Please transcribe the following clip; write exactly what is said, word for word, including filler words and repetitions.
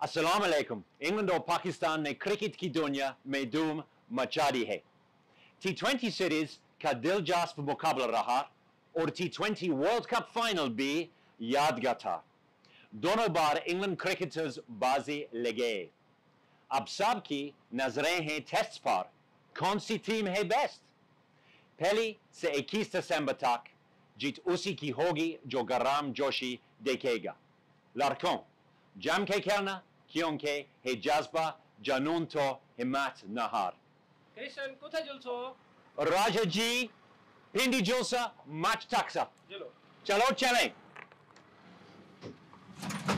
अस्सलाम वालेकुम। इंग्लैंड और पाकिस्तान ने क्रिकेट की दुनिया में धूम मचा दी है। टी ट्वेंटी सीरीज का दिलचस्प मुकाबला रहा और T twenty world cup final भी यादगार था। दोनों बार इंग्लैंड क्रिकेटर्स बाजी ले गए। अब सबकी नजरें हैं टेस्ट पर, कौन सी टीम है बेस्ट। पहली से इक्कीस दिसंबर तक जीत उसी की होगी जो गरम जोशी देखेगा। लड़कों, जम के खेलना क्योंकि है जज्बा, जुनून तो हिम्मत न हार। Christian, কোথায় জ্বলছো? राजा जी, पिंडी जुलसा, मैच taksa। চলো। चलो चलें।